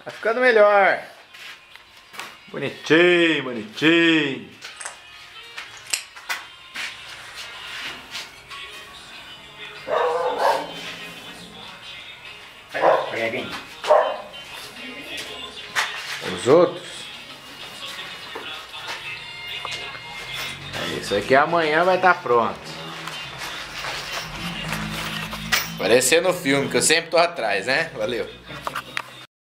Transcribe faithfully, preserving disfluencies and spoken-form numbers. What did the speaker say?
Tá ficando melhor. Bonitinho, bonitinho. Os outros. Isso aqui amanhã vai estar pronto. Parecendo no filme, que eu sempre tô atrás, né? Valeu.